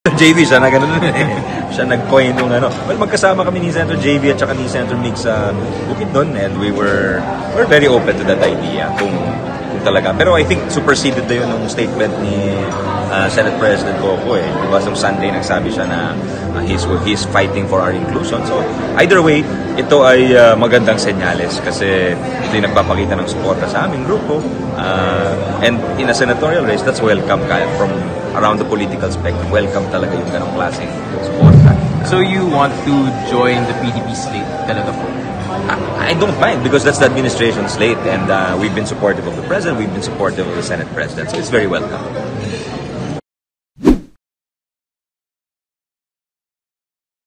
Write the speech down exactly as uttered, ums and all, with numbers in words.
J V siya na gano'n eh. Siya nag-coin nung ano. Well, magkasama kami ni Senator J V at saka ni Senator Mix sa Bukidnon and we were we're very open to that idea kung kung talaga. Pero I think superseded na yun ng statement ni uh, Senate President Coco eh. Diba sa Sunday nagsabi siya na uh, he's, he's fighting for our inclusion. So either way, ito ay uh, magandang senyales kasi ito yung nagpapakita ng suporta sa aming grupo. Uh, and in a senatorial race, that's welcome kaya from around the political spectrum. Welcome talaga yung ganong klaseng suporta. So you want to join the P D P slate talaga po? I, I don't mind because that's the administration slate and uh, we've been supportive of the President, we've been supportive of the Senate President, so it's very welcome.